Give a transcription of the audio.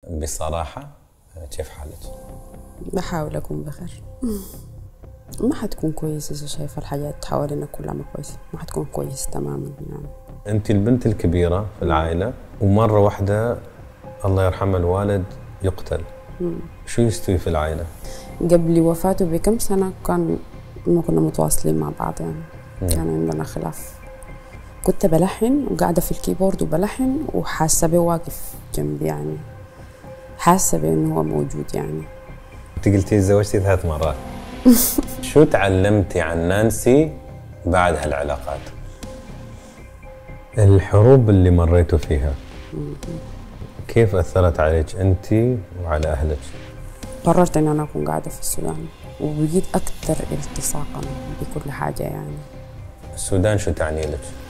بصراحة كيف حالك؟ بحاول أكون بخير. ما حتكون كويس إذا شايفة الحياة حوالينا كلها ما كويسة، ما حتكون كويس تماما يعني. أنت البنت الكبيرة في العائلة ومرة واحدة الله يرحمه الوالد يقتل. شو يستوي في العائلة؟ قبل وفاته بكم سنة ما كنا متواصلين مع بعض يعني. كان عندنا خلاف. كنت بلحن وقاعدة في الكيبورد وبلحن وحاسة بيه واقف جنبي يعني. حاسة بأنه هو موجود يعني. أنت قلتي تزوجتي 3 مرات. شو تعلمتي عن نانسي بعد هالعلاقات؟ الحروب اللي مريتوا فيها كيف أثرت عليك أنت وعلى أهلك؟ قررت أن أنا أكون قاعدة في السودان وبقيت أكثر التصاقا بكل حاجة يعني. السودان شو تعني لك؟